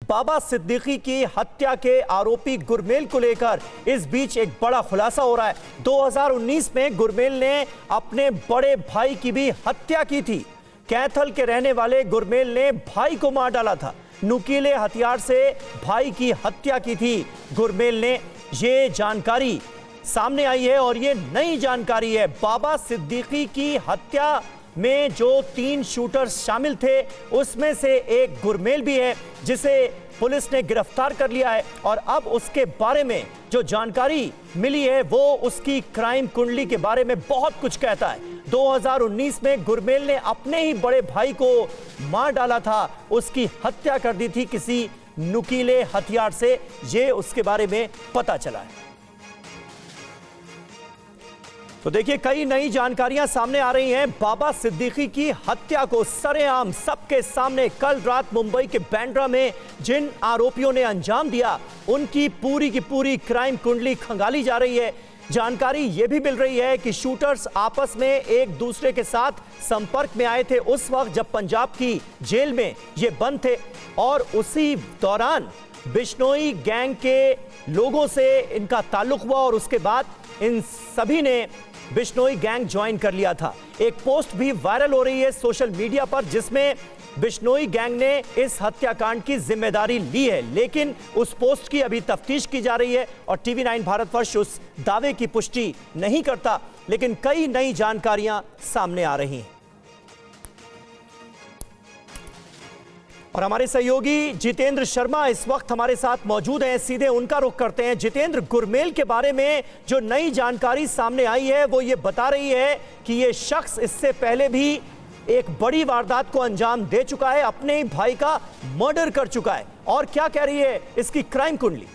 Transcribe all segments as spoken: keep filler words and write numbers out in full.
बाबा सिद्दीकी की हत्या के आरोपी गुरमेल को लेकर इस बीच एक बड़ा खुलासा हो रहा है। दो हज़ार उन्नीस में गुरमेल ने अपने बड़े भाई की भी हत्या की थी। कैथल के रहने वाले गुरमेल ने भाई को मार डाला था। नुकीले हथियार से भाई की हत्या की थी गुरमेल ने। ये जानकारी सामने आई है और ये नई जानकारी है। बाबा सिद्दीकी की हत्या में जो तीन शूटर शामिल थे उसमें से एक गुरमेल भी है, जिसे पुलिस ने गिरफ्तार कर लिया है। और अब उसके बारे में जो जानकारी मिली है वो उसकी क्राइम कुंडली के बारे में बहुत कुछ कहता है। दो हज़ार उन्नीस में गुरमेल ने अपने ही बड़े भाई को मार डाला था, उसकी हत्या कर दी थी किसी नुकीले हथियार से। ये उसके बारे में पता चला है। तो देखिए, कई नई जानकारियां सामने आ रही हैं। बाबा सिद्दीकी की हत्या को सरेआम सबके सामने कल रात मुंबई के बांद्रा में जिन आरोपियों ने अंजाम दिया, उनकी पूरी की पूरी क्राइम कुंडली खंगाली जा रही है। जानकारी यह भी मिल रही है कि शूटर्स आपस में एक दूसरे के साथ संपर्क में आए थे उस वक्त जब पंजाब की जेल में ये बंद थे, और उसी दौरान बिश्नोई गैंग के लोगों से इनका ताल्लुक हुआ और उसके बाद इन सभी ने बिश्नोई गैंग ज्वाइन कर लिया था। एक पोस्ट भी वायरल हो रही है सोशल मीडिया पर जिसमें बिश्नोई गैंग ने इस हत्याकांड की जिम्मेदारी ली है, लेकिन उस पोस्ट की अभी तफ्तीश की जा रही है और टीवी नाइन भारतवर्ष उस दावे की पुष्टि नहीं करता। लेकिन कई नई जानकारियां सामने आ रही हैं और हमारे सहयोगी जितेंद्र शर्मा इस वक्त हमारे साथ मौजूद हैं। सीधे उनका रुख करते हैं। जितेंद्र, गुरमेल के बारे में जो नई जानकारी सामने आई है वो ये बता रही है कि ये शख्स इससे पहले भी एक बड़ी वारदात को अंजाम दे चुका है, अपने ही भाई का मर्डर कर चुका है। और क्या कह रही है इसकी क्राइम कुंडली?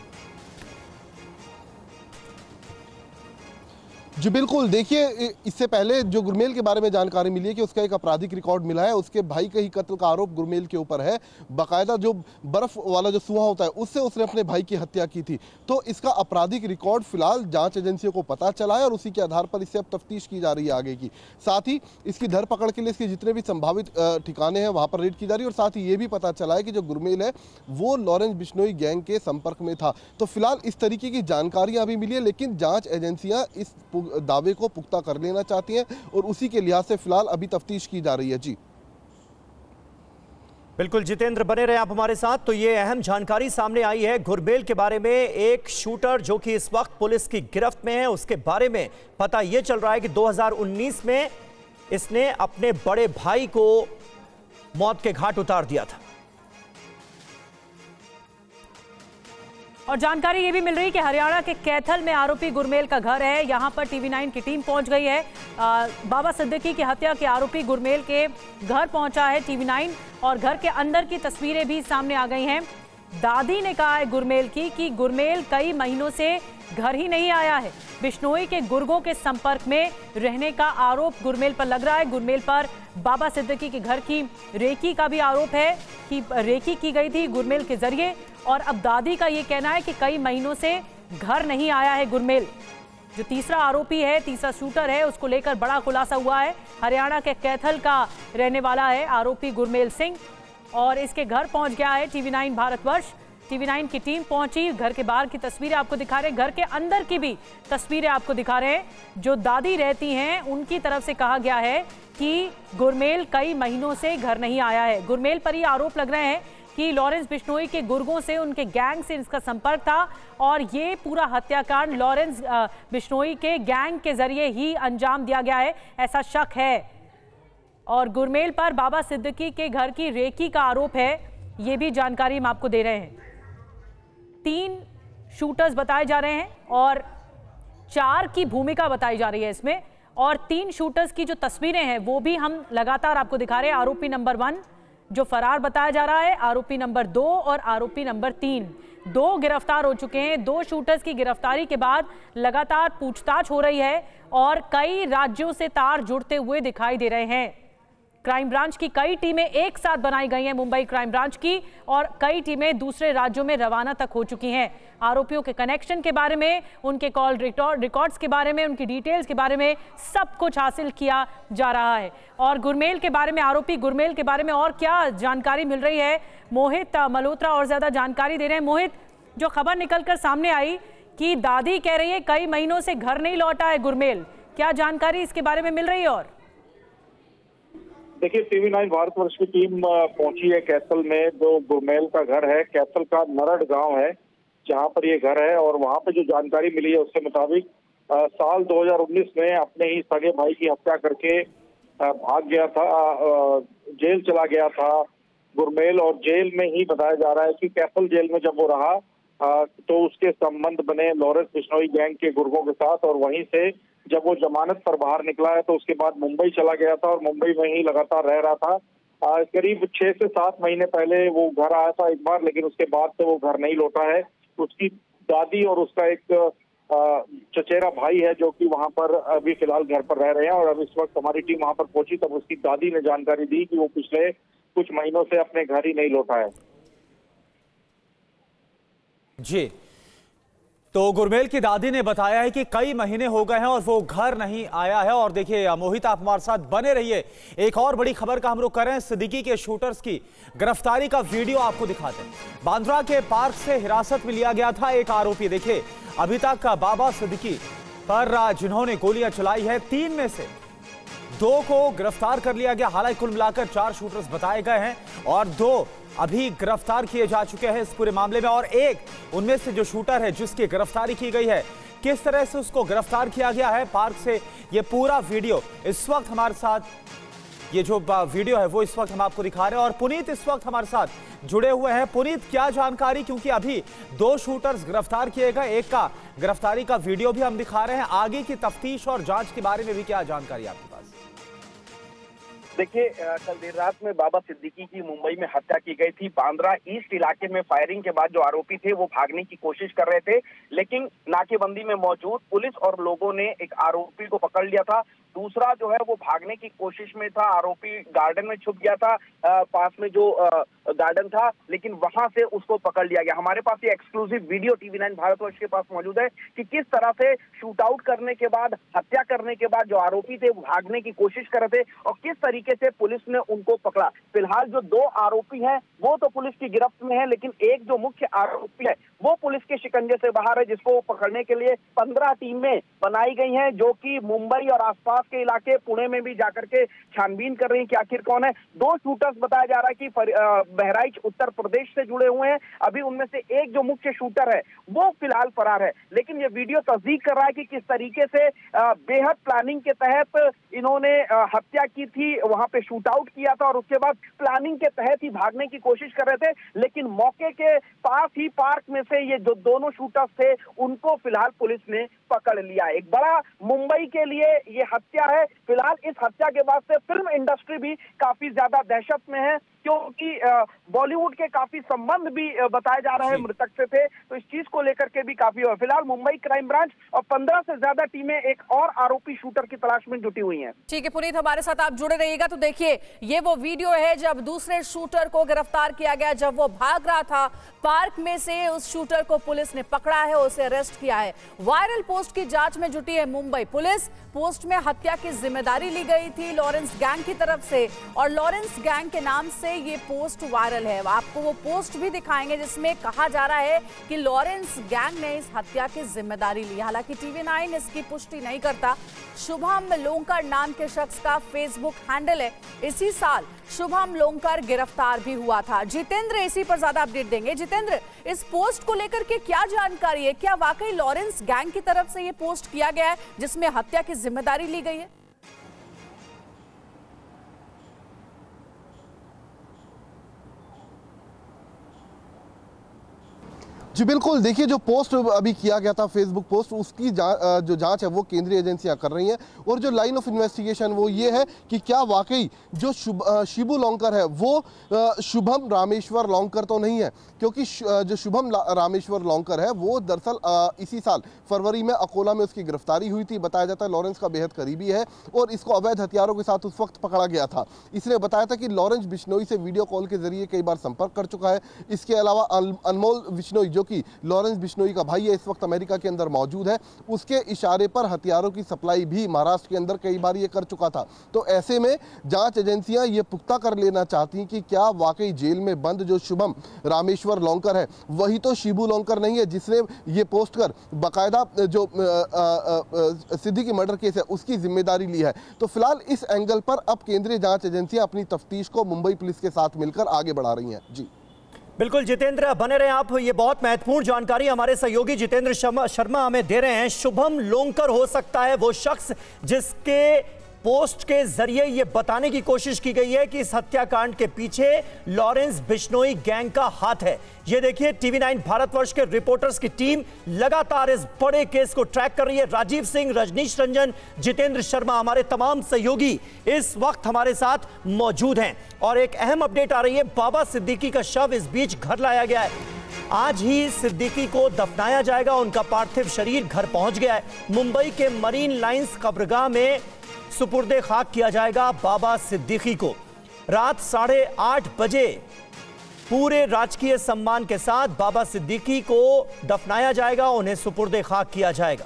जी बिल्कुल, देखिए, इससे पहले जो गुरमेल के बारे में जानकारी मिली है कि उसका एक आपराधिक रिकॉर्ड मिला है। उसके भाई का ही कत्ल का आरोप गुरमेल के ऊपर है। बाकायदा जो बर्फ वाला जो सुहा होता है उससे उसने अपने भाई की हत्या की थी। तो इसका आपराधिक रिकॉर्ड फिलहाल जांच एजेंसियों को पता चला है और उसी के आधार पर इससे अब तफ्तीश की जा रही है आगे की। साथ ही इसकी धरपकड़ के लिए इसके जितने भी संभावित ठिकाने हैं वहाँ पर रेड की जा रही है। और साथ ही ये भी पता चला है कि जो गुरमेल है वो लॉरेंस बिश्नोई गैंग के संपर्क में था। तो फिलहाल इस तरीके की जानकारियाँ अभी मिली है, लेकिन जाँच एजेंसियाँ इस दावे को पुख्ता कर लेना चाहती हैं और उसी के लिहाज से फिलहाल अभी तफ्तीश की जा रही है। जी बिल्कुल जितेंद्र, बने रहे आप हमारे साथ। तो ये अहम जानकारी सामने आई है गुरमेल के बारे में। एक शूटर जो कि इस वक्त पुलिस की गिरफ्त में है, उसके बारे में पता यह चल रहा है कि दो हज़ार उन्नीस में इसने अपने बड़े भाई को मौत के घाट उतार दिया था। और जानकारी ये भी मिल रही है कि हरियाणा के कैथल में आरोपी गुरमेल का घर है। यहां पर टीवी नाइन की टीम पहुंच गई है। आ, बाबा सिद्दीकी की हत्या के आरोपी गुरमेल के घर पहुंचा है टीवी नाइन, और घर के अंदर की तस्वीरें भी सामने आ गई हैं। दादी ने कहा है गुरमेल की कि गुरमेल कई महीनों से घर ही नहीं आया है। बिश्नोई के गुर्गों के संपर्क में रहने का आरोप गुरमेल पर लग रहा है। गुरमेल पर बाबा सिद्दीकी के घर की रेकी का भी आरोप है कि रेकी की गई थी गुरमेल के जरिए। और अब दादी का ये कहना है कि कई महीनों से घर नहीं आया है गुरमेल। जो तीसरा आरोपी है, तीसरा शूटर है, उसको लेकर बड़ा खुलासा हुआ है। हरियाणा के कैथल का रहने वाला है आरोपी गुरमेल सिंह, और इसके घर पहुंच गया है TV nine Bharatvarsh. TV nine की टीम पहुंची। घर के बाहर की तस्वीरें आपको दिखा रहे हैं, घर के अंदर की भी तस्वीरें आपको दिखा रहे हैं। जो दादी रहती हैं उनकी तरफ से कहा गया है कि गुरमेल कई महीनों से घर नहीं आया है। गुरमेल पर ये आरोप लग रहे हैं कि लॉरेंस बिश्नोई के गुर्गों से, उनके गैंग से इसका संपर्क था, और ये पूरा हत्याकांड लॉरेंस बिश्नोई के गैंग के जरिए ही अंजाम दिया गया है, ऐसा शक है। और गुरमेल पर बाबा सिद्दीकी के घर की रेकी का आरोप है, ये भी जानकारी हम आपको दे रहे हैं। तीन शूटर्स बताए जा रहे हैं और चार की भूमिका बताई जा रही है इसमें। और तीन शूटर्स की जो तस्वीरें हैं वो भी हम लगातार आपको दिखा रहे हैं। आरोपी नंबर वन जो फरार बताया जा रहा है, आरोपी नंबर दो और आरोपी नंबर तीन, दो गिरफ्तार हो चुके हैं। दो शूटर्स की गिरफ्तारी के बाद लगातार पूछताछ हो रही है और कई राज्यों से तार जुड़ते हुए दिखाई दे रहे हैं। क्राइम ब्रांच की कई टीमें एक साथ बनाई गई हैं, मुंबई क्राइम ब्रांच की, और कई टीमें दूसरे राज्यों में रवाना तक हो चुकी हैं। आरोपियों के कनेक्शन के बारे में, उनके कॉल रिकॉर्ड्स के बारे में, उनकी डिटेल्स के बारे में सब कुछ हासिल किया जा रहा है। और गुरमेल के बारे में, आरोपी गुरमेल के बारे में और क्या जानकारी मिल रही है, मोहित मल्होत्रा और ज्यादा जानकारी दे रहे हैं। मोहित, जो खबर निकलकर सामने आई कि दादी कह रही है कई महीनों से घर नहीं लौटा है गुरमेल, क्या जानकारी इसके बारे में मिल रही है? और देखिए, टीवी नाइन भारतवर्ष की टीम पहुंची है कैथल में, जो गुरमेल का घर है। कैथल का नरड गांव है जहां पर ये घर है, और वहां पर जो जानकारी मिली है उसके मुताबिक साल दो हज़ार उन्नीस में अपने ही सगे भाई की हत्या करके आ, भाग गया था, आ, जेल चला गया था गुरमेल। और जेल में ही बताया जा रहा है कि कैथल जेल में जब वो रहा आ, तो उसके संबंध बने लॉरेंस बिश्नोई गैंग के गुर्गों के साथ, और वहीं से जब वो जमानत पर बाहर निकला है तो उसके बाद मुंबई चला गया था और मुंबई में ही लगातार रह रहा था। आ, करीब छह से सात महीने पहले वो घर आया था एक बार, लेकिन उसके बाद से वो घर नहीं लौटा है। उसकी दादी और उसका एक आ, चचेरा भाई है जो कि वहां पर अभी फिलहाल घर पर रह रहे हैं। और अब इस वक्त हमारी टीम वहां पर पहुंची तब उसकी दादी ने जानकारी दी कि वो पिछले कुछ महीनों से अपने घर ही नहीं लौटा है। जी, तो गुरमेल की दादी ने बताया है कि कई महीने हो गए हैं और वो घर नहीं आया है। और देखिए मोहित, आप हमारे साथ बने रहिए। एक और बड़ी खबर का हम लोग कर रहे हैं, सिद्दीकी के शूटर्स की गिरफ्तारी का वीडियो आपको दिखाते हैं। बांद्रा के पार्क से हिरासत में लिया गया था एक आरोपी। देखिए, अभी तक बाबा सिद्दीकी पर जिन्होंने गोलियां चलाई है, तीन में से दो को गिरफ्तार कर लिया गया। हालांकि कुल मिलाकर चार शूटर्स बताए गए हैं और दो अभी गिरफ्तार किए जा चुके हैं इस पूरे मामले में। और एक उनमें से जो शूटर है जिसकी गिरफ्तारी की गई है, किस तरह से उसको गिरफ्तार किया गया है पार्क से, ये पूरा वीडियो इस वक्त हमारे साथ, ये जो वीडियो है वो इस वक्त हम आपको दिखा रहे हैं। और पुनीत इस वक्त हमारे साथ जुड़े हुए हैं। पुनीत, क्या जानकारी, क्योंकि अभी दो शूटर्स गिरफ्तार किए गए, एक का गिरफ्तारी का वीडियो भी हम दिखा रहे हैं। आगे की तफ्तीश और जांच के बारे में भी क्या जानकारी आपके पास? देखिए, कल देर रात में बाबा सिद्दीकी की मुंबई में हत्या की गई थी। बांद्रा ईस्ट इलाके में फायरिंग के बाद जो आरोपी थे वो भागने की कोशिश कर रहे थे, लेकिन नाकेबंदी में मौजूद पुलिस और लोगों ने एक आरोपी को पकड़ लिया था। दूसरा जो है वो भागने की कोशिश में था, आरोपी गार्डन में छुप गया था, आ, पास में जो आ, गार्डन था, लेकिन वहां से उसको पकड़ लिया गया। हमारे पास ये exclusive video TV nine Bharatvarsh के पास मौजूद है कि किस तरह से शूट आउट करने के बाद, हत्या करने के बाद जो आरोपी थे वो भागने की कोशिश कर रहे थे और किस तरीके से पुलिस ने उनको पकड़ा। फिलहाल जो दो आरोपी हैं वो तो पुलिस की गिरफ्त में है, लेकिन एक जो मुख्य आरोपी है वो पुलिस के शिकंजे से बाहर है, जिसको पकड़ने के लिए पंद्रह टीमें बनाई गई हैं, जो कि मुंबई और आसपास के इलाके, पुणे में भी जाकर के छानबीन कर रही हैं कि आखिर कौन है। दो शूटर्स बताया जा रहा है कि बहराइच उत्तर प्रदेश से जुड़े हुए हैं। अभी उनमें से एक जो मुख्य शूटर है वो फिलहाल फरार है, लेकिन ये वीडियो तस्दीक कर रहा है कि किस तरीके से बेहद प्लानिंग के तहत इन्होंने हत्या की थी, वहां पे शूट आउट किया था और उसके बाद प्लानिंग के तहत ही भागने की कोशिश कर रहे थे। लेकिन मौके के पास ही पार्क में से ये जो दोनों शूटर्स थे उनको फिलहाल पुलिस ने पकड़ लिया। एक बड़ा मुंबई के लिए ये हत्या है। फिलहाल इस हत्या के बाद से फिल्म इंडस्ट्री भी काफी ज्यादा दहशत में है, क्योंकि बॉलीवुड के काफी संबंध भी बताए जा रहे हैं मृतक से थे, तो इस चीज को लेकर के भी काफी हुआ। फिलहाल मुंबई क्राइम ब्रांच और पंद्रह से ज्यादा टीमें एक और आरोपी शूटर की तलाश में जुटी हुई हैं। ठीक है पुनीत, हमारे साथ आप जुड़े रहिएगा। तो देखिए, ये वो वीडियो है जब दूसरे शूटर को गिरफ्तार किया गया, जब वो भाग रहा था पार्क में से, उस शूटर को पुलिस ने पकड़ा है, उसे अरेस्ट किया है। वायरल पोस्ट की जांच में जुटी है मुंबई पुलिस। पोस्ट में हत्या की जिम्मेदारी ली गई थी लॉरेंस गैंग की तरफ से, और लॉरेंस गैंग के नाम से ये पोस्ट वायरल है। आपको वो पोस्ट भी दिखाएंगे जिसमें कहा जा रहा है कि लॉरेंस गैंग ने इस हत्या की जिम्मेदारी ली। हालांकि टीवी नाइन इसकी पुष्टि नहीं करता। शुभम लोंकर नाम के शख्स का फेसबुक हैंडल है। इसी साल शुभम लोंकर गिरफ्तार भी हुआ था। जितेंद्र इसी पर ज्यादा अपडेट देंगे। जितेंद्र, इस पोस्ट को लेकर के क्या जानकारी है? क्या वाकई लॉरेंस गैंग की तरफ से ये पोस्ट किया गया है जिसमें हत्या की जिम्मेदारी ली गई है? जी बिल्कुल, देखिए जो पोस्ट अभी किया गया था फेसबुक पोस्ट, उसकी जा, जो जांच है वो केंद्रीय एजेंसियां कर रही हैं और जो लाइन ऑफ इन्वेस्टिगेशन वो ये है कि क्या वाकई जो शुभ शिबू लॉन्कर है वो शुभम रामेश्वर लॉन्कर तो नहीं है, क्योंकि जो शुभम रामेश्वर लॉन्कर है वो दरअसल इसी साल फरवरी में अकोला में उसकी गिरफ्तारी हुई थी। बताया जाता है लॉरेंस का बेहद करीबी है और इसको अवैध हथियारों के साथ उस वक्त पकड़ा गया था। इसने बताया था कि लॉरेंस बिश्नोई से वीडियो कॉल के जरिए कई बार संपर्क कर चुका है। इसके अलावा अनमोल बिश्नोई जो कि लॉरेंस बिश्नोई का भाई है, इस वक्त अमेरिका के अंदर मौजूद है, उसके इशारे पर हथियारों की सप्लाई भी महाराष्ट्र के अंदर कई बार ये कर चुका था। तो ऐसे में जांच एजेंसियां ये पुख्ता कर लेना चाहती हैं कि क्या वाकई जेल में बंद जो शुभम रामेश्वर लॉन्कर है वही तो शिबू लॉन्कर नहीं है जिसने ये पोस्ट कर बाकायदा जो सिद्दीकी मर्डर केस है उसकी जिम्मेदारी ली है। तो फिलहाल इस एंगल पर अब केंद्रीय जांच एजेंसियां अपनी तफ्तीश को मुंबई पुलिस के साथ मिलकर आगे बढ़ा रही हैं। जी बिल्कुल जितेंद्र, बने रहे आप। ये बहुत महत्वपूर्ण जानकारी हमारे सहयोगी जितेंद्र शर्मा हमें दे रहे हैं। शुभम लॉन्कर हो सकता है वो शख्स जिसके पोस्ट के जरिए ये बताने की कोशिश की गई है कि इस हत्याकांड के पीछे लॉरेंस बिश्नोई गैंग का हाथ है। ये देखिए टीवी नाइन भारतवर्ष के रिपोर्टर्स की टीम लगातार इस बड़े केस को ट्रैक कर रही है। राजीव सिंह, रजनीश रंजन, जितेंद्र शर्मा, हमारे तमाम सहयोगी इस वक्त हमारे साथ मौजूद हैं और एक अहम अपडेट आ रही है। बाबा सिद्दीकी का शव इस बीच घर लाया गया है। आज ही सिद्दीकी को दफनाया जाएगा। उनका पार्थिव शरीर घर पहुंच गया है। मुंबई के मरीन लाइंस कब्रगाह में सुपुर्दे खाक किया जाएगा बाबा सिद्दीकी को। रात साढ़े आठ बजे पूरे राजकीय सम्मान के साथ बाबा सिद्दीकी को दफनाया जाएगा, उन्हें सुपुर्दे खाक किया जाएगा।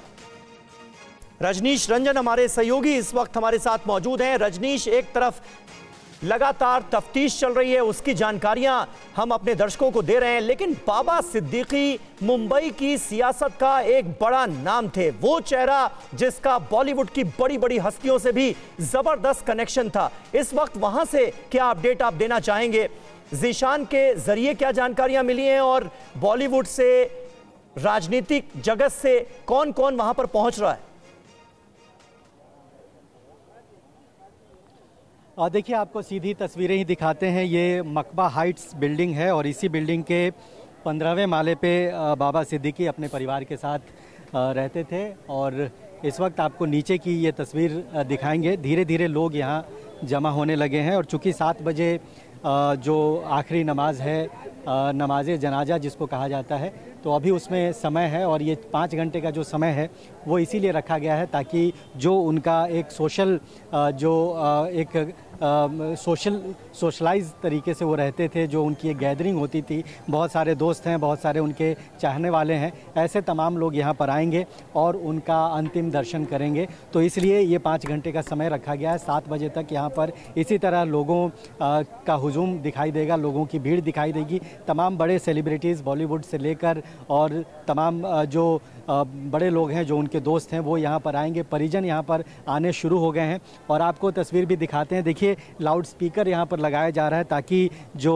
रजनीश रंजन हमारे सहयोगी इस वक्त हमारे साथ मौजूद हैं। रजनीश, एक तरफ लगातार तफ्तीश चल रही है, उसकी जानकारियां हम अपने दर्शकों को दे रहे हैं, लेकिन बाबा सिद्दीकी मुंबई की सियासत का एक बड़ा नाम थे। वो चेहरा जिसका बॉलीवुड की बड़ी बड़ी हस्तियों से भी जबरदस्त कनेक्शन था। इस वक्त वहां से क्या अपडेट आप देना चाहेंगे? जीशान के जरिए क्या जानकारियां मिली हैं और बॉलीवुड से, राजनीतिक जगत से कौन कौन वहां पर पहुंच रहा है? और देखिए, आपको सीधी तस्वीरें ही दिखाते हैं। ये मकबा हाइट्स बिल्डिंग है और इसी बिल्डिंग के पंद्रहवें माले पे बाबा सिद्दीकी अपने परिवार के साथ रहते थे और इस वक्त आपको नीचे की ये तस्वीर दिखाएंगे। धीरे धीरे लोग यहाँ जमा होने लगे हैं और चूँकि सात बजे जो आखिरी नमाज है, नमाज जनाजा जिसको कहा जाता है, तो अभी उसमें समय है और ये पाँच घंटे का जो समय है वो इसीलिए रखा गया है ताकि जो उनका एक सोशल जो एक सोशल सोशलाइज तरीके से वो रहते थे, जो उनकी एक गैदरिंग होती थी, बहुत सारे दोस्त हैं, बहुत सारे उनके चाहने वाले हैं, ऐसे तमाम लोग यहाँ पर आएंगे और उनका अंतिम दर्शन करेंगे। तो इसलिए ये पाँच घंटे का समय रखा गया है। सात बजे तक यहाँ पर इसी तरह लोगों का हुजूम दिखाई देगा, लोगों की भीड़ दिखाई देगी। तमाम बड़े सेलिब्रिटीज़ बॉलीवुड से लेकर और तमाम जो बड़े लोग हैं, जो उनके दोस्त हैं, वो यहाँ पर आएंगे। परिजन यहाँ पर आने शुरू हो गए हैं और आपको तस्वीर भी दिखाते हैं। देखिए, लाउड स्पीकर यहाँ पर लगाया जा रहा है ताकि जो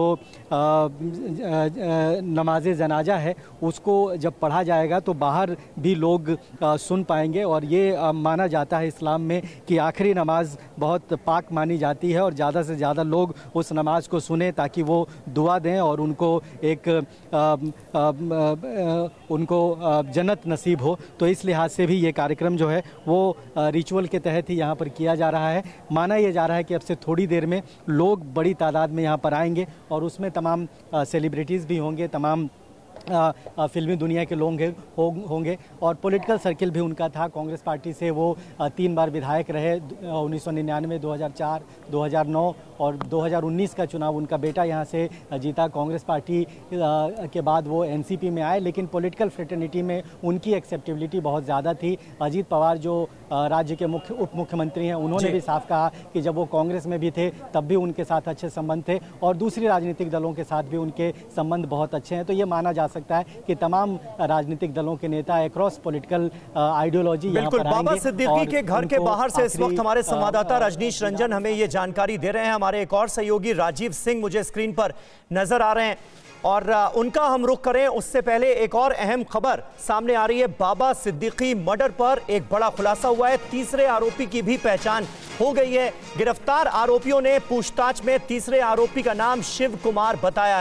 नमाज जनाजा है उसको जब पढ़ा जाएगा तो बाहर भी लोग आ, सुन पाएंगे। और ये आ, माना जाता है इस्लाम में कि आखिरी नमाज बहुत पाक मानी जाती है और ज़्यादा से ज़्यादा लोग उस नमाज को सुने ताकि वो दुआ दें और उनको एक आ, आ, आ, उनको आ, जन्नत नसीब हो। तो इस लिहाज से भी ये कार्यक्रम जो है वो रिचुअल के तहत ही यहाँ पर किया जा रहा है। माना यह जा रहा है कि अब से थोड़ी देर में लोग बड़ी तादाद में यहाँ पर आएंगे और उसमें तमाम सेलिब्रिटीज़ भी होंगे, तमाम आ, आ, फिल्मी दुनिया के लोग हो, होंगे और पॉलिटिकल सर्किल भी उनका था। कांग्रेस पार्टी से वो आ, तीन बार विधायक रहे, उन्नीस सौ निन्यानवे, दो हज़ार चार, दो हज़ार नौ और दो हज़ार उन्नीस का चुनाव उनका बेटा यहाँ से जीता। कांग्रेस पार्टी आ, के बाद वो एनसीपी में आए, लेकिन पॉलिटिकल फ्रेटर्निटी में उनकी एक्सेप्टेबिलिटी बहुत ज़्यादा थी। अजीत पवार जो आ, राज्य के मुख्य उप मुख्यमंत्री हैं, उन्होंने भी साफ कहा कि जब वो कांग्रेस में भी थे तब भी उनके साथ अच्छे संबंध थे और दूसरी राजनीतिक दलों के साथ भी उनके संबंध बहुत अच्छे हैं। तो ये माना जा सकता है कि तमाम राजनीतिक दलों के नेता अक्रॉस पॉलिटिकल आइडियोलॉजी यहाँ पर आएंगे। बाबा सिद्दीकी के घर के बाहर से इस वक्त हमारे संवाददाता रजनीश रंजन हमें ये जानकारी दे रहे हैं। हमारे एक और सहयोगी राजीव सिंह मुझे स्क्रीन पर नजर आ रहे हैं और उनका हम रुख करें उससे पहले एक और अहम खबर सामने आ रही है। बाबा सिद्दीकी मर्डर पर एक बड़ा खुलासा हुआ है। तीसरे आरोपी की भी पहचान हो गई है। गिरफ्तार आरोपियों ने पूछताछ में तीसरे आरोपी का नाम शिव कुमार बताया है।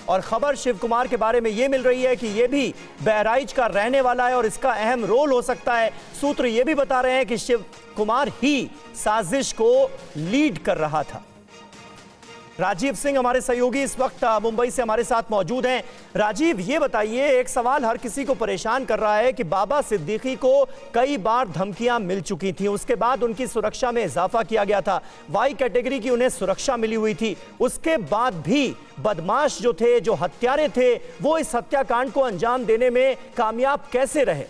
और खबर शिव कुमार के बारे में यह मिल रही है कि यह भी बहराइच का रहने वाला है और इसका अहम रोल हो सकता है। सूत्र यह भी बता रहे हैं कि शिव कुमार ही साजिश को लीड कर रहा था। राजीव सिंह हमारे सहयोगी इस वक्त मुंबई से हमारे साथ मौजूद हैं। राजीव, ये बताइए, एक सवाल हर किसी को परेशान कर रहा है कि बाबा सिद्दीकी को कई बार धमकियां मिल चुकी थी, उसके बाद उनकी सुरक्षा में इजाफा किया गया था, वाई कैटेगरी की उन्हें सुरक्षा मिली हुई थी, उसके बाद भी बदमाश जो थे, जो हत्यारे थे, वो इस हत्याकांड को अंजाम देने में कामयाब कैसे रहे?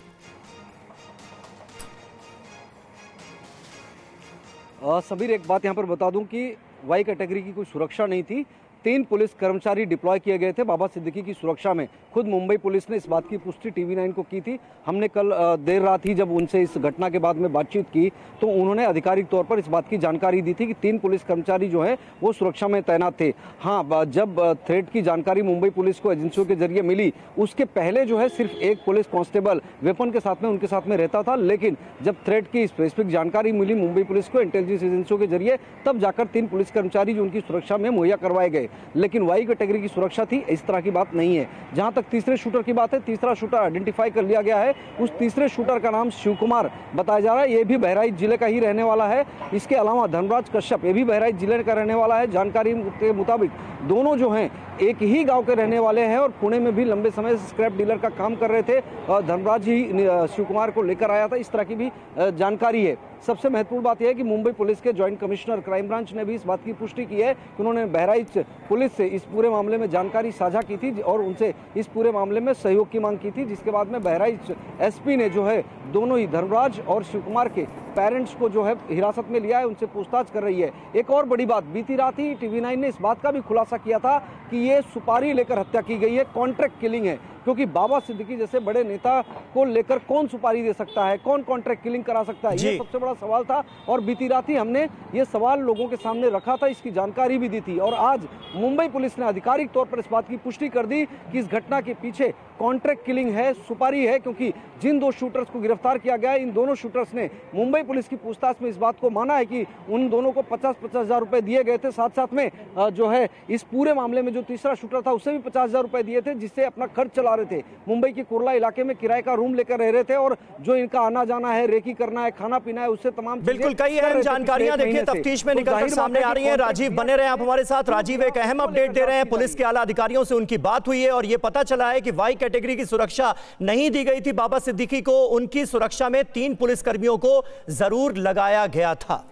सबीर, एक बात यहां पर बता दूं कि वाई कैटेगरी की कोई सुरक्षा नहीं थी। तीन पुलिस कर्मचारी डिप्लॉय किए गए थे बाबा सिद्दीकी की सुरक्षा में। खुद मुंबई पुलिस ने इस बात की पुष्टि टीवी नाइन को की थी। हमने कल देर रात ही जब उनसे इस घटना के बाद में बातचीत की तो उन्होंने आधिकारिक तौर पर इस बात की जानकारी दी थी कि तीन पुलिस कर्मचारी जो है वो सुरक्षा में तैनात थे। हाँ, जब थ्रेट की जानकारी मुंबई पुलिस को एजेंसियों के जरिए मिली, उसके पहले जो है सिर्फ एक पुलिस कांस्टेबल वेपन के साथ में उनके साथ में रहता था, लेकिन जब थ्रेट की स्पेसिफिक जानकारी मिली मुंबई पुलिस को इंटेलिजेंस एजेंसियों के जरिए, तब जाकर तीन पुलिस कर्मचारी जो उनकी सुरक्षा में मुहैया करवाए गए। लेकिन वाई कैटेगरी की सुरक्षा थी, इस तरह की बात नहीं है। जहां तक तीसरे शूटर की बात है, तीसरा शूटर आइडेंटिफाई कर लिया गया है। उस तीसरे शूटर का नाम शिव कुमार बताया जा रहा है। ये भी बहराइच जिले का ही रहने वाला है। इसके अलावा धर्मराज कश्यप, ये भी बहराइच जिले का रहने वाला है। जानकारी के मुताबिक दोनों जो हैं एक ही गांव के रहने वाले हैं और पुणे में भी लंबे समय से स्क्रैप डीलर का काम कर रहे थे। और धर्मराज ही शिव कुमार को लेकर आया था, इस तरह की भी जानकारी है। सबसे महत्वपूर्ण बात यह है कि मुंबई पुलिस के जॉइंट कमिश्नर क्राइम ब्रांच ने भी इस बात की पुष्टि की है कि उन्होंने बहराइच पुलिस से इस पूरे मामले में जानकारी साझा की थी और उनसे इस पूरे मामले में सहयोग की मांग की थी, जिसके बाद में बहराइच एसपी ने जो है दोनों ही धर्मराज और शिव कुमार के पेरेंट्स को जो है हिरासत में लिया है, उनसे पूछताछ कर रही है। एक और बड़ी बात, बीती रात ही टीवी नाइन ने इस बात का भी खुलासा किया था कि ये सुपारी लेकर हत्या की गई है, कॉन्ट्रैक्ट किलिंग है, क्योंकि बाबा सिद्दीकी जैसे बड़े नेता को लेकर कौन सुपारी दे सकता है, कौन कॉन्ट्रैक्ट किलिंग करा सकता है, ये सबसे बड़ा सवाल था। और बीती रात ही हमने ये सवाल लोगों के सामने रखा था, इसकी जानकारी भी दी थी और आज मुंबई पुलिस ने आधिकारिक तौर पर इस बात की पुष्टि कर दी कि इस घटना के पीछे कॉन्ट्रैक्ट किलिंग है, सुपारी है, क्योंकि जिन दो शूटर्स को गिरफ्तार किया गया है, इन दोनों शूटर्स ने मुंबई पुलिस की पूछताछ में इस बात को माना है कि उन दोनों को पचास पचास हजार रुपए दिए गए थे। साथ साथ में जो है इस पूरे मामले में जो तीसरा शूटर था उसे भी पचास हजार रुपए दिए थे, जिससे अपना खर्च चला रहे थे। मुंबई के कुर्ला इलाके में किराए का रूम लेकर रह रहे थे और जो इनका आना जाना है, रेकी करना है, खाना पीना है, उससे तमाम बिल्कुल कई अहम जानकारियां देखिए तफ्तीश में निकलकर सामने आ रही हैं। राजीव बने रहे आप हमारे साथ। राजीव एक अहम अपडेट दे रहे हैं, पुलिस के आला अधिकारियों से उनकी बात हुई है और यह पता चला है कि वाई कैटेगरी की सुरक्षा नहीं दी गई थी बाबा सिद्दीकी को, उनकी सुरक्षा में तीन पुलिसकर्मियों को जरूर लगाया गया था।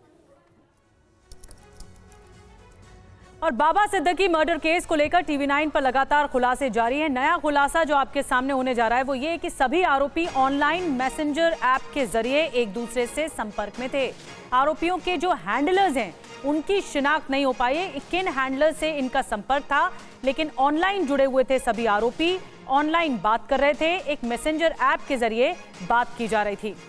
और बाबा सिद्दीकी मर्डर केस को लेकर टीवी नाइन पर लगातार खुलासे जारी हैं। नया खुलासा जो आपके सामने होने जा रहा है वो ये है कि सभी आरोपी ऑनलाइन मैसेंजर ऐप के जरिए एक दूसरे से संपर्क में थे। आरोपियों के जो हैंडलर्स हैं उनकी शिनाख्त नहीं हो पाई है, किन हैंडलर से इनका संपर्क था, लेकिन ऑनलाइन जुड़े हुए थे सभी आरोपी, ऑनलाइन बात कर रहे थे, एक मैसेंजर ऐप के जरिए बात की जा रही थी।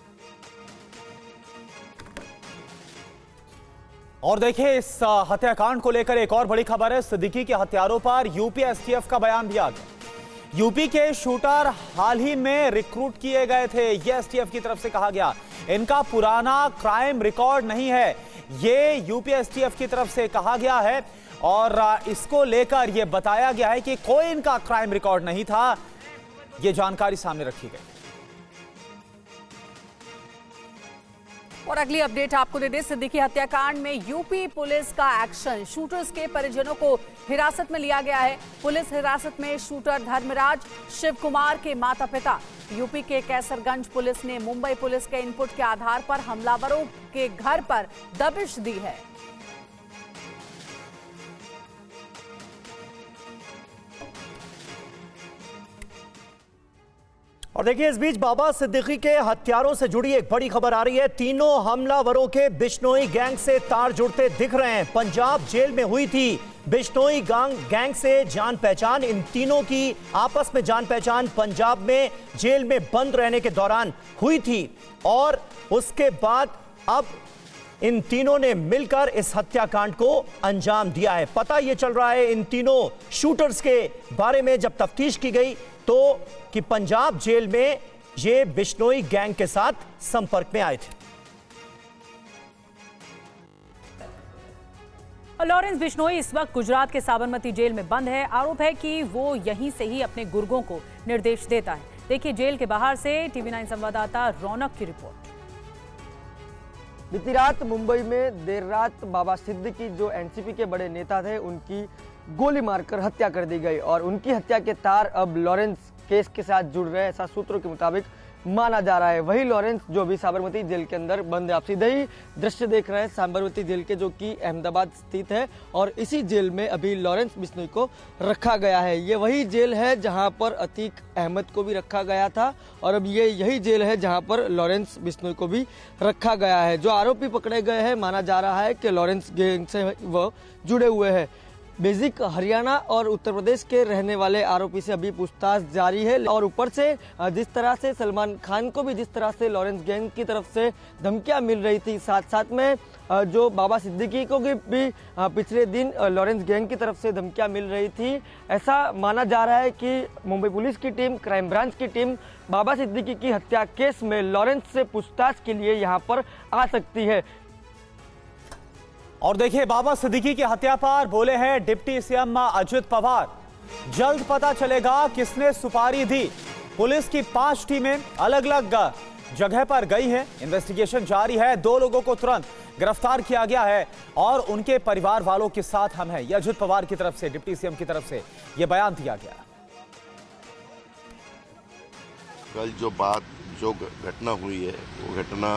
और देखिए इस हत्याकांड को लेकर एक और बड़ी खबर है। सिद्दीकी के हत्यारों पर यूपी एसटीएफ का बयान भी आ गया। यूपी के शूटर हाल ही में रिक्रूट किए गए थे, यह एसटीएफ की तरफ से कहा गया। इनका पुराना क्राइम रिकॉर्ड नहीं है, ये यूपी एसटीएफ की तरफ से कहा गया है और इसको लेकर यह बताया गया है कि कोई इनका क्राइम रिकॉर्ड नहीं था। यह जानकारी सामने रखी गई। और अगली अपडेट आपको दे दें, सिद्दीकी हत्याकांड में यूपी पुलिस का एक्शन, शूटर्स के परिजनों को हिरासत में लिया गया है। पुलिस हिरासत में शूटर धर्मराज, शिव कुमार के माता पिता। यूपी के कैसरगंज पुलिस ने मुंबई पुलिस के इनपुट के आधार पर हमलावरों के घर पर दबिश दी है। और देखिए इस बीच बाबा सिद्दीकी के हत्यारों से जुड़ी एक बड़ी खबर आ रही है। तीनों हमलावरों के बिश्नोई गैंग से तार जुड़ते दिख रहे हैं। पंजाब जेल में हुई थी बिश्नोई गैंग गैंग से जान पहचान। इन तीनों की आपस में जान पहचान पंजाब में जेल में बंद रहने के दौरान हुई थी और उसके बाद अब इन तीनों ने मिलकर इस हत्याकांड को अंजाम दिया है। पता यह चल रहा है इन तीनों शूटर्स के बारे में जब तफ्तीश की गई तो कि पंजाब जेल में ये बिश्नोई गैंग के साथ संपर्क में आए थे। और लॉरेंस बिश्नोई इस वक्त गुजरात के साबरमती जेल में बंद है। आरोप है कि वो यहीं से ही अपने गुर्गों को निर्देश देता है। देखिए जेल के बाहर से टीवी नाइन संवाददाता रौनक की रिपोर्ट। बीती रात मुंबई में देर रात बाबा सिद्दीकी जो एनसीपी के बड़े नेता थे उनकी गोली मारकर हत्या कर दी गई और उनकी हत्या के तार अब लॉरेंस केस के साथ जुड़ रहे हैं, ऐसा सूत्रों के मुताबिक माना जा रहा है। वही लॉरेंस जो अभी साबरमती जेल के अंदर बंद है। आप सीधे ही दृश्य देख रहे हैं साबरमती जेल के, जो कि अहमदाबाद स्थित है और इसी जेल में अभी लॉरेंस बिश्नोई को रखा गया है। ये वही जेल है जहां पर अतीक अहमद को भी रखा गया था और अब ये यही जेल है जहां पर लॉरेंस बिश्नोई को भी रखा गया है। जो आरोपी पकड़े गए हैं माना जा रहा है कि लॉरेंस गैंग से वो जुड़े हुए हैं। बेसिक हरियाणा और उत्तर प्रदेश के रहने वाले आरोपी से अभी पूछताछ जारी है और ऊपर से जिस तरह से सलमान खान को भी जिस तरह से लॉरेंस गैंग की तरफ से धमकियां मिल रही थी, साथ साथ में जो बाबा सिद्दीकी को भी पिछले दिन लॉरेंस गैंग की तरफ से धमकियां मिल रही थी। ऐसा माना जा रहा है कि मुंबई पुलिस की टीम, क्राइम ब्रांच की टीम बाबा सिद्दीकी की हत्या केस में लॉरेंस से पूछताछ के लिए यहाँ पर आ सकती है। और देखिए बाबा सिद्दीकी की हत्या पर बोले हैं डिप्टी सीएम अजित पवार, जल्द पता चलेगा किसने सुपारी दी। पुलिस की पांच टीमें अलग अलग जगह पर गई हैं, इन्वेस्टिगेशन जारी है। दो लोगों को तुरंत गिरफ्तार किया गया है और उनके परिवार वालों के साथ हम हैं। यह अजित पवार की तरफ से, डिप्टी सीएम की तरफ से यह बयान दिया गया। कल जो बात जो घटना हुई है वो घटना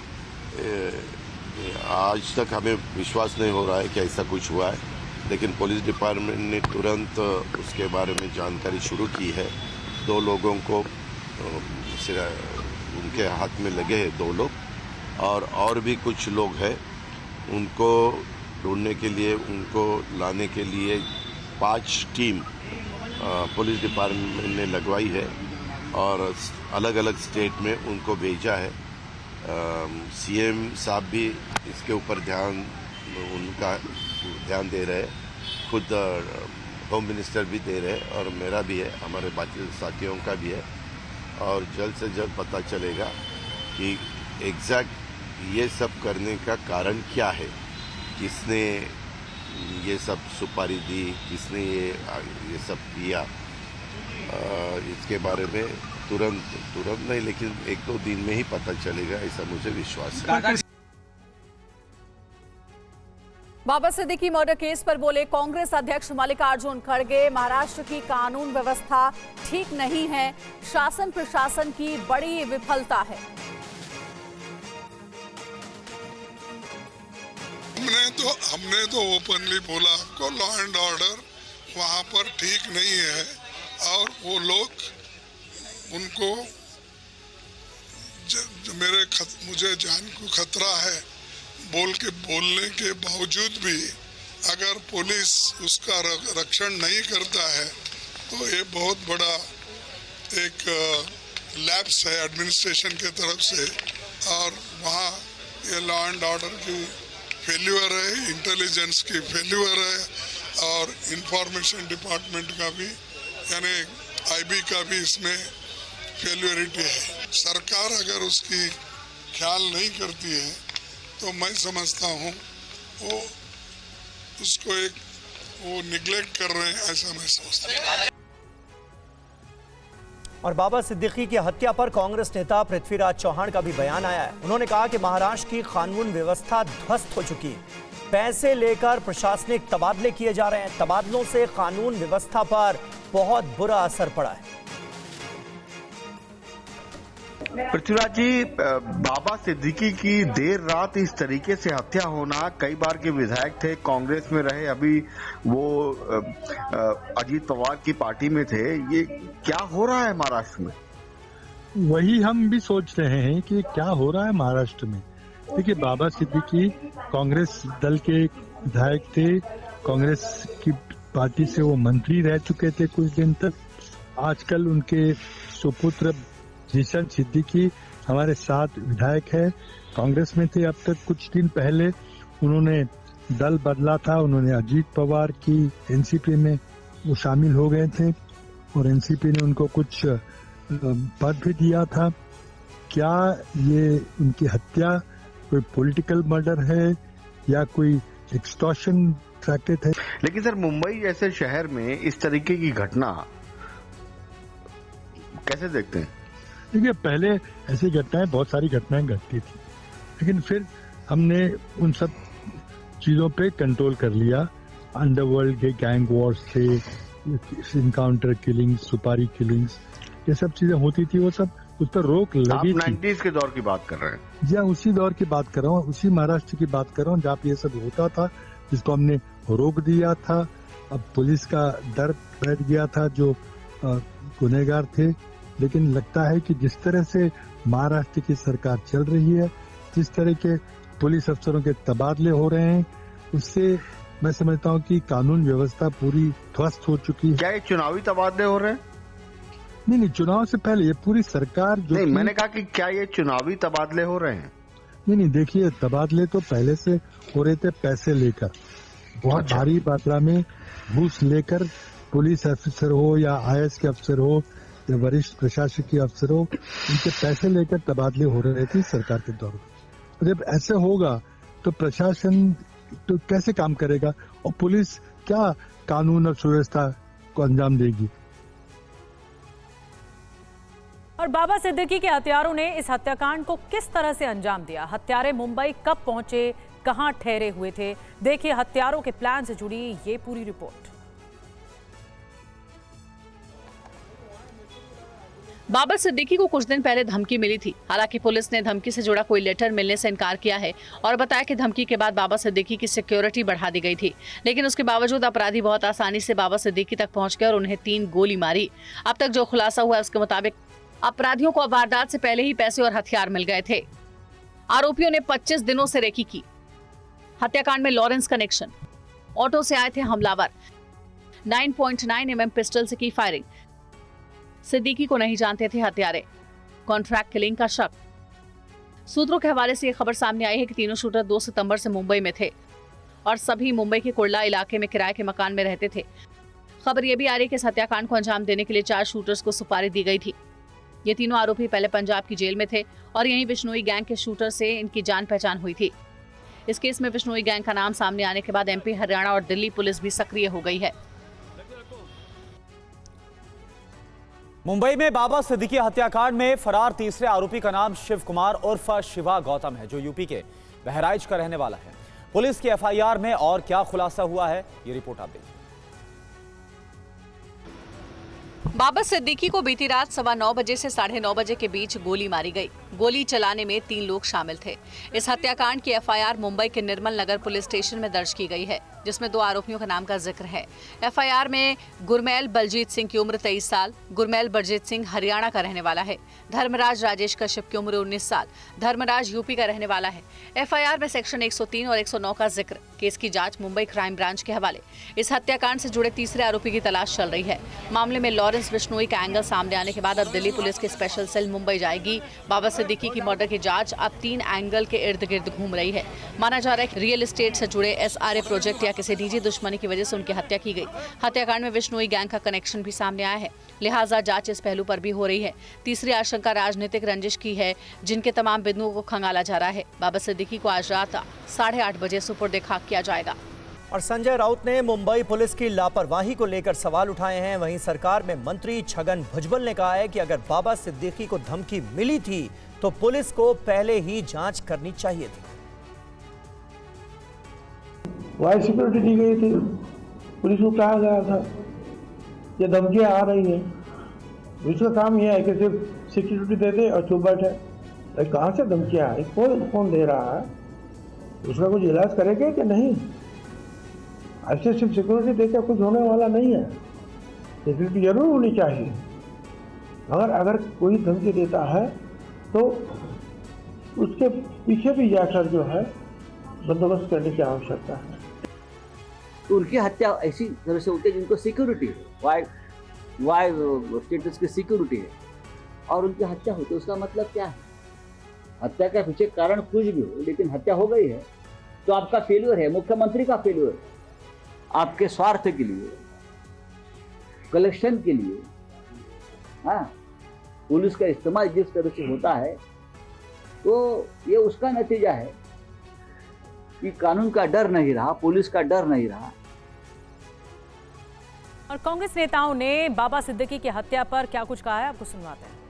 आज तक हमें विश्वास नहीं हो रहा है कि ऐसा कुछ हुआ है, लेकिन पुलिस डिपार्टमेंट ने तुरंत उसके बारे में जानकारी शुरू की है। दो लोगों को उनके हाथ में लगे हैं, दो लोग, और और भी कुछ लोग हैं। उनको ढूंढने के लिए, उनको लाने के लिए पांच टीम पुलिस डिपार्टमेंट ने लगवाई है और अलग अलग स्टेट में उनको भेजा है। सीएम साहब भी इसके ऊपर ध्यान उनका ध्यान दे रहे हैं, खुद होम मिनिस्टर भी दे रहे हैं और मेरा भी है, हमारे बाकी साथियों का भी है। और जल्द से जल्द पता चलेगा कि एग्जैक्ट ये सब करने का कारण क्या है, किसने ये सब सुपारी दी, किसने ये ये सब किया। इसके बारे में तुरंत तुरंत नहीं, लेकिन एक दो दिन में ही पता चलेगा, ऐसा मुझे विश्वास है। बाबा सिद्दीकी मर्डर केस पर बोले कांग्रेस अध्यक्ष मल्लिकार्जुन खड़गे, महाराष्ट्र की कानून व्यवस्था ठीक नहीं है, शासन प्रशासन की बड़ी विफलता है। हमने तो हमने तो ओपनली बोला आपको, लॉ एंड ऑर्डर वहां पर ठीक नहीं है और वो लोग उनको ज, ज, मेरे खत, मुझे जान को खतरा है बोल के बोलने के बावजूद भी अगर पुलिस उसका रक्षण नहीं करता है तो ये बहुत बड़ा एक लैप्स है एडमिनिस्ट्रेशन के तरफ से और वहाँ ये लॉ एंड ऑर्डर की फेल्यूर है, इंटेलिजेंस की फेल्यूर है और इंफॉर्मेशन डिपार्टमेंट का भी यानी आईबी का भी इसमें फेल्यूरिटी है। सरकार अगर उसकी ख्याल नहीं करती है तो मैं समझता हूँ वो उसको एक वो निगलेक्ट कर रहे हैं, ऐसा मैं समझता हूँ। और बाबा सिद्दीकी की हत्या पर कांग्रेस नेता पृथ्वीराज चौहान का भी बयान आया है। उन्होंने कहा कि महाराष्ट्र की कानून व्यवस्था ध्वस्त हो चुकी है, पैसे लेकर प्रशासनिक तबादले किए जा रहे हैं, तबादलों से कानून व्यवस्था पर बहुत बुरा असर पड़ा है। पृथ्वीराज जी, बाबा सिद्दीकी की देर रात इस तरीके से हत्या होना, कई बार के विधायक थे, कांग्रेस में रहे, अभी वो अजीत पवार की पार्टी में थे, ये क्या हो रहा है महाराष्ट्र में? वही हम भी सोच रहे हैं कि क्या हो रहा है महाराष्ट्र में। देखिए, बाबा सिद्दीकी कांग्रेस दल के विधायक थे, कांग्रेस की पार्टी से वो मंत्री रह चुके थे कुछ दिन तक। आजकल उनके सुपुत्र जीशन सिद्दीकी हमारे साथ विधायक है, कांग्रेस में थे अब तक। कुछ दिन पहले उन्होंने दल बदला था, उन्होंने अजीत पवार की एनसीपी में वो शामिल हो गए थे और एनसीपी ने उनको कुछ पद भी दिया था। क्या ये उनकी हत्या कोई पॉलिटिकल मर्डर है या कोई एक्सटॉर्शन रैकेट है। लेकिन सर मुंबई जैसे शहर में इस तरीके की घटना कैसे देखते हैं? देखिए पहले ऐसी घटनाएं बहुत सारी घटनाएं घटती थी, लेकिन फिर हमने उन सब चीजों पे कंट्रोल कर लिया। अंडरवर्ल्ड के गैंग वॉर्स थे, इनकाउंटर किलिंग्स, सुपारी किलिंग्स, ये सब चीजें होती थी, वो सब उस पर रोक लगी थी। नाइंटीज़ के दौर की बात कर रहे हैं? जी हाँ, उसी दौर की बात कर रहा हूँ, उसी महाराष्ट्र की बात कर रहा हूँ जहाँ पे ये सब होता था, जिसको हमने रोक दिया था। अब पुलिस का डर बैठ गया था जो गुनहगार थे। लेकिन लगता है कि जिस तरह से महाराष्ट्र की सरकार चल रही है, जिस तरह के पुलिस अफसरों के तबादले हो रहे हैं, उससे मैं समझता हूँ कि कानून व्यवस्था पूरी ध्वस्त हो चुकी है। क्या ये चुनावी तबादले हो रहे हैं? नहीं नहीं, चुनाव से पहले ये पूरी सरकार जो नहीं, मैंने कहा कि क्या ये चुनावी तबादले हो रहे हैं? नहीं नहीं, देखिए तबादले तो पहले से हो रहे थे, पैसे लेकर, बहुत अच्छा। भारी मात्रा में घूस लेकर पुलिस अफसर हो या आई ए एस के अफसर हो या वरिष्ठ प्रशासकीय अफसर हो, उनके पैसे लेकर तबादले हो रहे थे सरकार के दौर में। जब ऐसे होगा तो प्रशासन तो कैसे काम करेगा और पुलिस क्या कानून और सुव्यवस्था को अंजाम देगी? और बाबा सिद्दीकी के हत्यारों ने इस हत्याकांड को किस तरह से अंजाम दिया? हत्यारे मुंबई कब पहुंचे, कहां ठहरे हुए थे? देखिए हत्यारों के प्लान से जुड़ी ये पूरी रिपोर्ट। बाबा सिद्दीकी को कुछ दिन पहले धमकी मिली थी। हालांकि पुलिस ने धमकी से जुड़ा कोई लेटर मिलने से इनकार किया है और बताया कि धमकी के बाद बाबा सिद्दीकी की सिक्योरिटी बढ़ा दी गई थी। लेकिन उसके बावजूद अपराधी बहुत आसानी से बाबा सिद्दीकी तक पहुंच गए और उन्हें तीन गोली मारी। अब तक जो खुलासा हुआ है उसके मुताबिक अपराधियों को वारदात से पहले ही पैसे और हथियार मिल गए थे। आरोपियों ने पच्चीस दिनों से रेकी की। हत्याकांड में लॉरेंस कनेक्शन, ऑटो से आए थे हमलावर, नौ पॉइंट नौ एम एम पिस्टल से की फायरिंग। सिद्दीकी को नहीं जानते थे हत्यारे, कॉन्ट्रैक्ट किलिंग का शक। सूत्रों के हवाले से यह खबर सामने आई है कि तीनों शूटर दो सितंबर से मुंबई में थे और सभी मुंबई के कुर्ला इलाके में किराए के मकान में रहते थे। खबर यह भी आ रही है कि इस हत्याकांड को अंजाम देने के लिए चार शूटर्स को सुपारी दी गई थी। ये तीनों आरोपी पहले पंजाब की जेल में थे और यहीं बिश्नोई गैंग के शूटर से इनकी जान पहचान हुई थी। इस केस में बिश्नोई गैंग का नाम सामने आने के बाद एमपी, हरियाणा और दिल्ली पुलिस भी सक्रिय हो गई है। मुंबई में बाबा सिद्दीकी हत्याकांड में फरार तीसरे आरोपी का नाम शिव कुमार उर्फ शिवा गौतम है, जो यूपी के बहराइच का रहने वाला है। पुलिस की एफ आई आर में और क्या खुलासा हुआ है, ये रिपोर्ट आप देखिए। बाबा सिद्दीकी को बीती रात सवा नौ बजे से साढ़े नौ बजे के बीच गोली मारी गई। गोली चलाने में तीन लोग शामिल थे। इस हत्याकांड की एफ आई आर मुंबई के निर्मल नगर पुलिस स्टेशन में दर्ज की गई है, जिसमें दो आरोपियों का नाम का जिक्र है। एफ आई आर में गुरमैल बलजीत सिंह की उम्र तेईस साल, गुरमैल बलजीत सिंह हरियाणा का रहने वाला है। धर्मराज राजेश कश्यप की उम्र उन्नीस साल, धर्मराज यूपी का रहने वाला है। एफ आई आर में सेक्शन एक सौ तीन और एक सौ नौ का जिक्र। केस की जांच मुंबई क्राइम ब्रांच के हवाले। इस हत्याकांड से जुड़े तीसरे आरोपी की तलाश चल रही है। मामले में लॉरेंस बिश्नोई का एंगल सामने आने के बाद अब दिल्ली पुलिस की स्पेशल सेल मुंबई जाएगी। बाबा सिद्दीकी की मर्डर की जांच अब तीन एंगल के इर्द गिर्द घूम रही है। माना जा रहा है कि रियल एस्टेट से जुड़े एस आर ए प्रोजेक्ट या किसी निजी दुश्मनी की वजह से उनकी हत्या की गई। हत्याकांड में बिश्नोई गैंग का कनेक्शन भी सामने आया है, लिहाजा जांच इस पहलू पर भी हो रही है। तीसरी आशंका राजनीतिक रंजिश की है, जिनके तमाम बिंदुओं को खंगाला जा रहा है। बाबा सिद्दीकी को आज रात साढ़े आठ बजे सुपुर्द खाक किया जाएगा। और संजय राउत ने मुंबई पुलिस की लापरवाही को लेकर सवाल उठाए हैं। वहीं सरकार में मंत्री छगन भुजबल ने कहा है कि अगर बाबा सिद्दीकी को धमकी मिली थी तो पुलिस को पहले ही जांच करनी चाहिए थी। वाई सिक्योरिटी दी गई थी, पुलिस को कहा गया था ये धमकियां आ रही है। पुलिस का काम यह है कि सिर्फ सिक्योरिटी दे दे और चुप बैठे। कहाँ से धमकियां आई, कौन कौन दे रहा है, उसका कुछ इलाज करेंगे कि नहीं? ऐसे सिर्फ सिक्योरिटी देकर कुछ होने वाला नहीं है। सिक्योरिटी जरूर होनी चाहिए, मगर अगर कोई धमकी देता है तो उसके पीछे भी जाकर जो है बंदोबस्त करने की आवश्यकता है। तो उनकी हत्या ऐसी तरह से होती है जिनको सिक्योरिटी है, वाई वाई स्टेटस की सिक्योरिटी है, और उनकी हत्या होती है। उसका मतलब क्या है? हत्या के पीछे कारण कुछ भी हो, लेकिन हत्या हो गई है तो आपका फेल्यूर है, मुख्यमंत्री का फेल्यूर है। आपके स्वार्थ के लिए, कलेक्शन के लिए, हाँ, पुलिस का इस्तेमाल जिस तरह से होता है तो ये उसका नतीजा है। कि कानून का डर नहीं रहा, पुलिस का डर नहीं रहा। और कांग्रेस नेताओं ने बाबा सिद्दीकी की हत्या पर क्या कुछ कहा है, आपको सुनवाते हैं।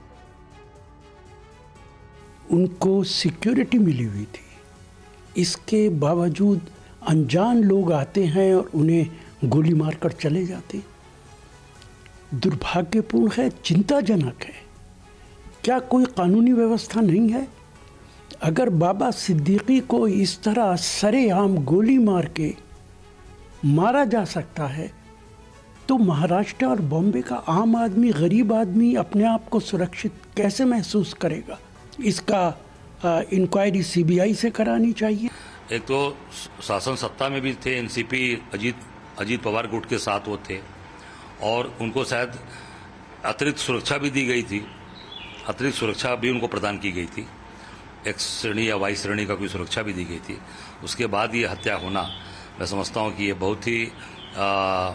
उनको सिक्योरिटी मिली हुई थी, इसके बावजूद अनजान लोग आते हैं और उन्हें गोली मारकर चले जाते। दुर्भाग्यपूर्ण है, चिंताजनक है। क्या कोई कानूनी व्यवस्था नहीं है? अगर बाबा सिद्दीकी को इस तरह सरेआम गोली मार के मारा जा सकता है तो महाराष्ट्र और बॉम्बे का आम आदमी, गरीब आदमी अपने आप को सुरक्षित कैसे महसूस करेगा? इसका इंक्वायरी सीबीआई से करानी चाहिए। एक तो शासन सत्ता में भी थे, एनसीपी अजीत अजीत पवार गुट के साथ वो थे और उनको शायद अतिरिक्त सुरक्षा भी दी गई थी, अतिरिक्त सुरक्षा भी उनको प्रदान की गई थी, एक श्रेणी या वाई श्रेणी का कोई सुरक्षा भी दी गई थी। उसके बाद ये हत्या होना, मैं समझता हूँ कि ये बहुत ही आ,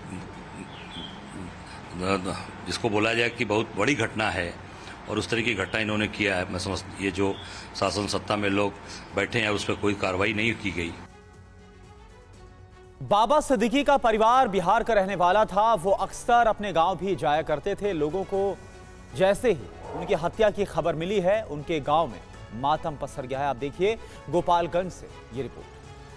जिसको बोला जाए कि बहुत बड़ी घटना है और उस तरह की घटना इन्होंने किया है। मैं समझ ये जो शासन सत्ता में लोग बैठे हैं उस पर कोई कार्रवाई नहीं की गई। बाबा सिद्दीकी का परिवार बिहार का रहने वाला था। वो अक्सर अपने गांव भी जाया करते थे। लोगों को जैसे ही उनकी हत्या की खबर मिली है, उनके गांव में मातम पसर गया है। आप देखिए गोपालगंज से ये रिपोर्ट।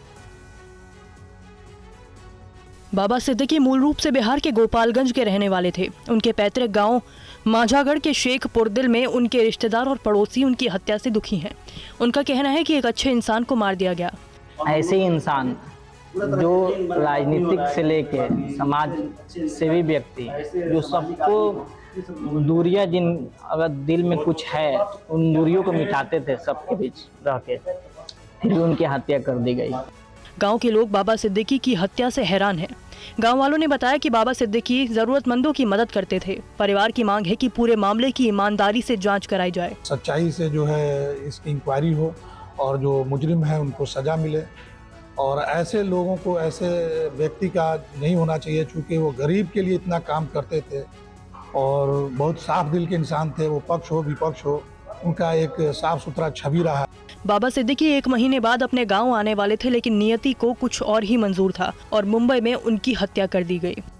बाबा सिद्दीकी मूल रूप से बिहार के गोपालगंज के रहने वाले थे। उनके पैतृक गांव माझागढ़ के शेखपुरदिल में उनके रिश्तेदार और पड़ोसी उनकी हत्या से दुखी हैं। उनका कहना है कि एक अच्छे इंसान को मार दिया गया। ऐसे ही इंसान जो राजनीतिक से लेके समाज सेवी व्यक्ति, जो सबको दूरियां, जिन अगर दिल में कुछ है उन दूरियों को मिटाते थे सबके बीच रह के, फिर भी उनकी हत्या कर दी गई। गांव के लोग बाबा सिद्दीकी की हत्या से हैरान हैं। गांव वालों ने बताया कि बाबा सिद्दीकी जरूरतमंदों की मदद करते थे। परिवार की मांग है कि पूरे मामले की ईमानदारी से जांच कराई जाए, सच्चाई से जो है इसकी इंक्वायरी हो और जो मुजरिम है उनको सजा मिले। और ऐसे लोगों को, ऐसे व्यक्ति का नहीं होना चाहिए, चूँकि वो गरीब के लिए इतना काम करते थे और बहुत साफ दिल के इंसान थे। वो पक्ष हो विपक्ष हो, उनका एक साफ सुथरा छवि रहा। बाबा सिद्दीकी एक महीने बाद अपने गांव आने वाले थे, लेकिन नियति को कुछ और ही मंजूर था और मुंबई में उनकी हत्या कर दी गई।